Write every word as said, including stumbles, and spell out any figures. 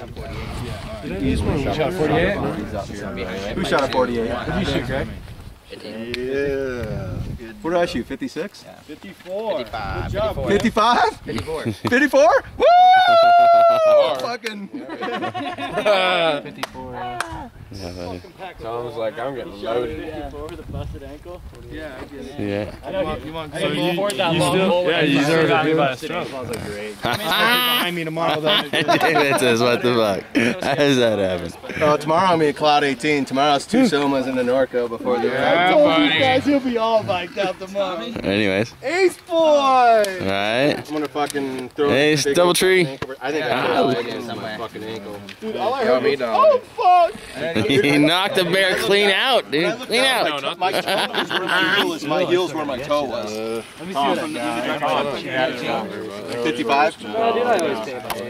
You shot forty-eight? Who shot a forty-eight? What did you shoot, Greg? Yeah. What did I shoot? fifty-six? Yeah. fifty-four. fifty-five. Good job. fifty-five? fifty-four. fifty-four? Woo! Fucking. fifty-four. Sounds like I'm getting loaded. fifty-four with a busted ankle. Yeah, I get it. Yeah. I know you, You want I know so you, you, afford that you long still, hole yeah, with you a deserve busted it. busted ankle. I was like, great. Behind me tomorrow though. David says, what the fuck? How does that happen? Oh, tomorrow I'm in Cloud eighteen. Tomorrow's two Somas in the Norco before the I race. told you guys he'll be all biked out tomorrow. Anyways. Ace boy! Alright. I'm gonna fucking throw Ace, big double tree. ankle- I think Yeah, I I'll got get it it in my somewhere. fucking ankle. Dude, all I Yo, heard me was, dog. oh fuck! He knocked the bear clean out, dude. Clean out. My, my toe was where my heel is. My heel's where my toe was. Let me see what that guy. fifty-five? Yeah, dude, I always say about it.